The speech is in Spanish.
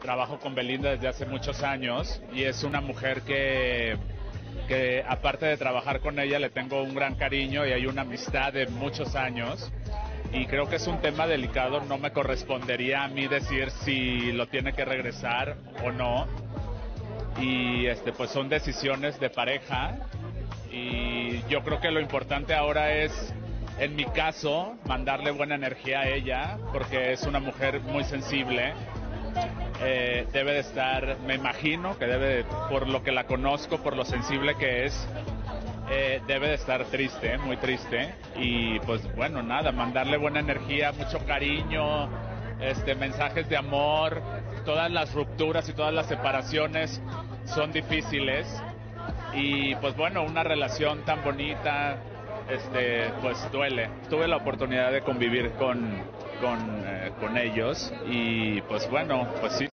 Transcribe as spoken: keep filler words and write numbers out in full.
trabajo con Belinda desde hace muchos años y es una mujer que, que aparte de trabajar con ella le tengo un gran cariño y hay una amistad de muchos años y creo que es un tema delicado, no me correspondería a mí decir si lo tiene que regresar o no y este pues son decisiones de pareja y yo creo que lo importante ahora es, en mi caso, mandarle buena energía a ella porque es una mujer muy sensible. Eh, debe de estar, me imagino que debe de, por lo que la conozco, por lo sensible que es, eh, debe de estar triste, muy triste y pues bueno, nada, mandarle buena energía, mucho cariño, este, mensajes de amor. Todas las rupturas y todas las separaciones son difíciles y pues bueno, una relación tan bonita, este, pues duele. Tuve la oportunidad de convivir con, con, eh, con ellos y pues bueno, pues sí.